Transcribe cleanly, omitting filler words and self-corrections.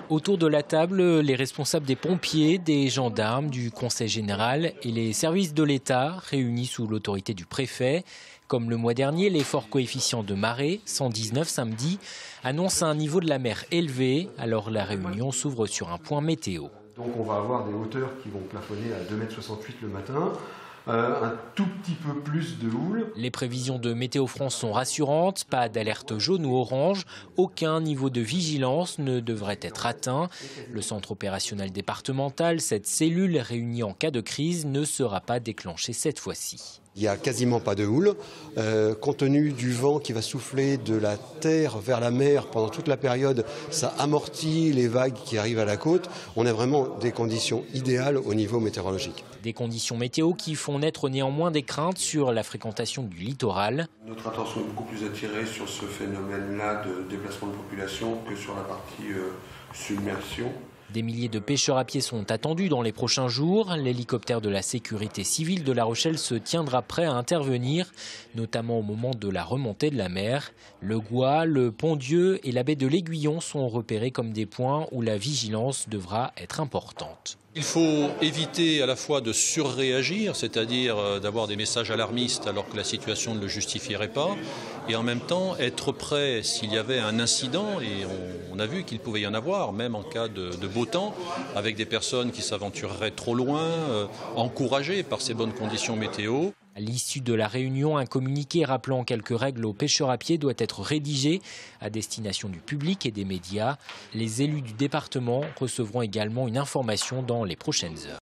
Autour de la table, les responsables des pompiers, des gendarmes, du Conseil général et les services de l'État réunis sous l'autorité du préfet. Comme le mois dernier, les forts coefficients de marée, 119 samedi, annoncent un niveau de la mer élevé. Alors la réunion s'ouvre sur un point météo. Donc on va avoir des hauteurs qui vont plafonner à 2,68 m le matin. Un tout petit peu plus de houle. Les prévisions de Météo France sont rassurantes, pas d'alerte jaune ou orange, aucun niveau de vigilance ne devrait être atteint. Le centre opérationnel départemental, cette cellule réunie en cas de crise, ne sera pas déclenchée cette fois-ci. Il n'y a quasiment pas de houle. Compte tenu du vent qui va souffler de la terre vers la mer pendant toute la période, ça amortit les vagues qui arrivent à la côte. On a vraiment des conditions idéales au niveau météorologique. Des conditions météo qui font naître néanmoins des craintes sur la fréquentation du littoral. Notre attention est beaucoup plus attirée sur ce phénomène-là de déplacement de population que sur la partie submersion. Des milliers de pêcheurs à pied sont attendus dans les prochains jours. L'hélicoptère de la sécurité civile de La Rochelle se tiendra prêt à intervenir, notamment au moment de la remontée de la mer. Le Gois, le Pont-Dieu et la baie de l'Aiguillon sont repérés comme des points où la vigilance devra être importante. Il faut éviter à la fois de surréagir, c'est-à-dire d'avoir des messages alarmistes alors que la situation ne le justifierait pas, et en même temps être prêt s'il y avait un incident, et on a vu qu'il pouvait y en avoir, même en cas de beau temps, avec des personnes qui s'aventureraient trop loin, encouragées par ces bonnes conditions météo. À l'issue de la réunion, un communiqué rappelant quelques règles aux pêcheurs à pied doit être rédigé à destination du public et des médias. Les élus du département recevront également une information dans les prochaines heures.